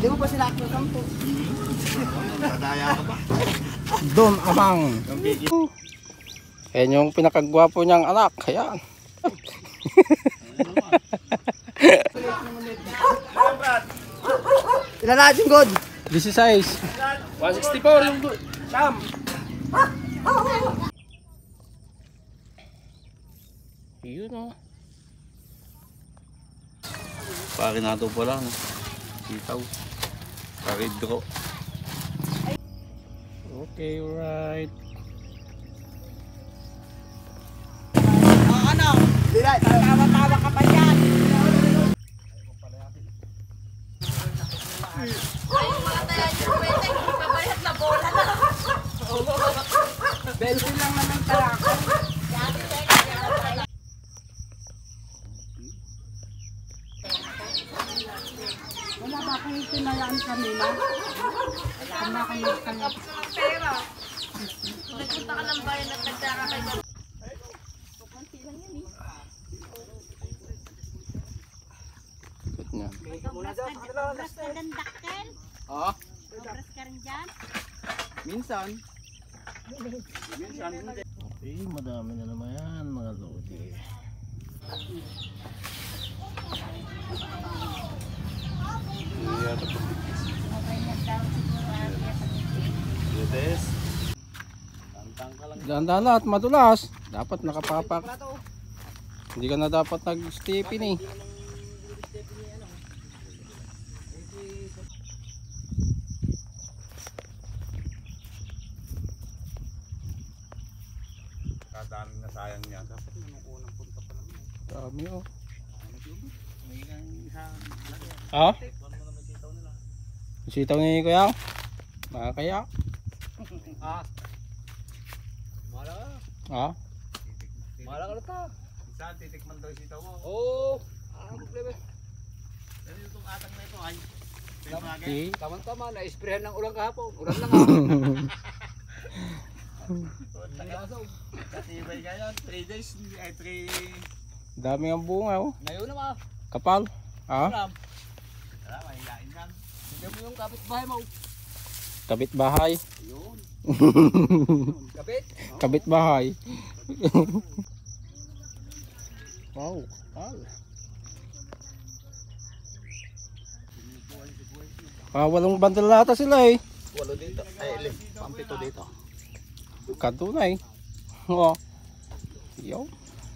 Hindi mo pa sila ako 10. Sadaya ka ba? Don Amang. Yan yung pinakagwapo niyang anak. Ayan. Ilan na yung god? 16. 164 yung Sam. Yun o. Pari nato pa lang. Sitaw. Paridro. Okay, right. Ano? Tawa-tawa ka pa yan. Ay, mga tayo yung pwede, ipabayad na bola na. Belsin lang naman talako. Wala ba kayong pinalaan kanina? Wala kayong kanina. Pera. Nagpunta ka ng bayan at nagtaka kay Gab. Good na. Obras ka ng dakkel? Oo. Obras ka rin dyan? Minsan. Okay, madami na naman yan mga lodi. Dahan-dahan lahat, madulas. Dapat nakapapak. Hindi ka na dapat nag-stepin eh. Kadaming nasayang niya. Dapat nung unang punta pa naman. Dami oh. May isang Ha? Ano mo naman sitaw nila? Sitaw ni Kuya? Makakaya? Ah. Mala ka. Ha? Mala ka na ta. Saan titikman daw yung sitaw mo? Oo. Problema. Pero itong atang na ito ay. Okay. Tama-tama, na-sprayan ng ulang kahapon. Ulang lang Kasi ibay ka yan. 3 days. Ay 3. Dami ang bunga oh. Ngayon naman. Kapal. Ha? Wala, mahihain yan. Hindi mo yung kapitbahay mo. Kabit bahay. Yun. Kapit? Kabit bahay. Wow. Kapal. Walong bandal lata sila eh. 8 dito. Ay, pampito dito. Kadunay. Oo. Yo.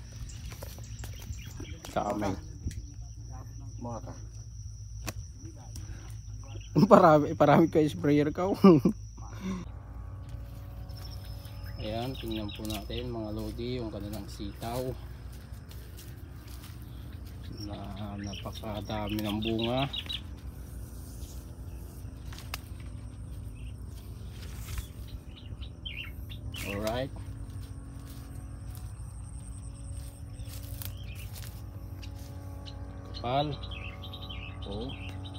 Dami. Mga ka. Parami ka sprayer ka. Ayan, tingnan po natin mga lodi yung kanilang sitaw. Napakadami ng bunga. Alright. Kapal. Oh.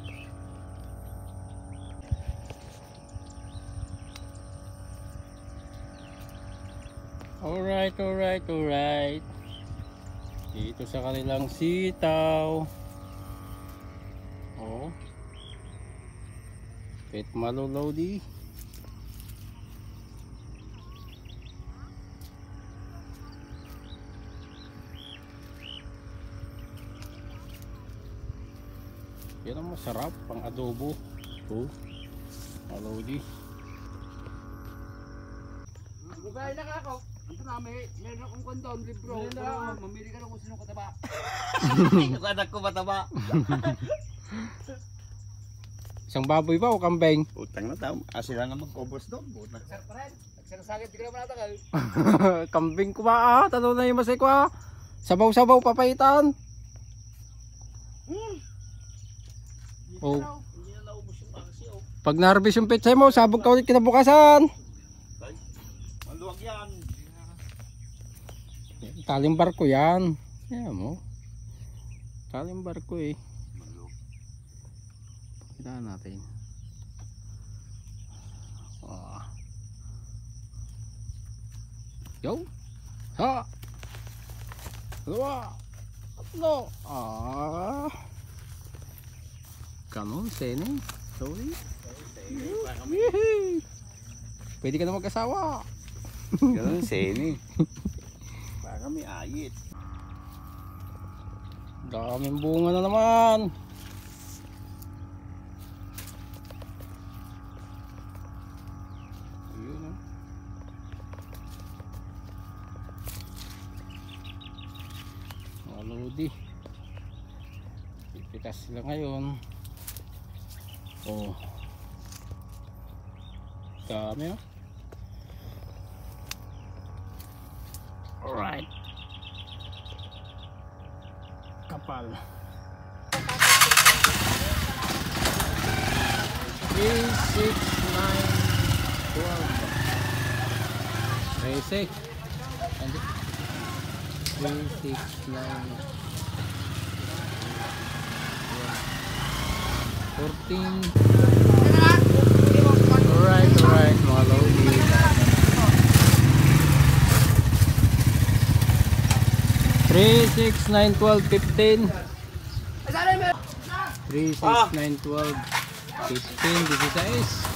Alright. Dito sa kanilang sitaw. Oh. Pet malulodi. Yan ang masarap pang adobo. Oh. Malodi. Bugay lang ako. Ito na, meron akong kondom, libro. Mamili ka lang kung sinong kataba. Yung anak ko mataba. Isang baboy ba o kambing? Utang na tao. Sila nga mag-cobos doon. Buta. Sir, friend. Nagsasagit, di ka naman natakal. Kambing ko ba ah? Tanong na yung masay ko ah. Sabaw-sabaw papaitan. Oh. Hindi na naubos yung pangsi. Pag na-harvest yung petsay mo, sabog ka ulit kinabukasan. Maluwag yan. Taling barko yan. Yan mo. Taling barko eh. Kita natin. Oh. Yo. Ha. Dua. Tatlo. Ah. Kanon, sene. Sorry. Yehey! Pwede ka na mag-asawa. Ganun seni. Para may ayit. Daming bunga na naman. Ayun oh. Mga lodi. Pipitas sila ngayon. Oh. Dami oh. Alright. Kapal. 3, 6, 9, 12. 3, 6, 9, 14. Alright, mga lodi. 3, 6, 9, 12, 15. 3, 6, 9, 12, 15, 16.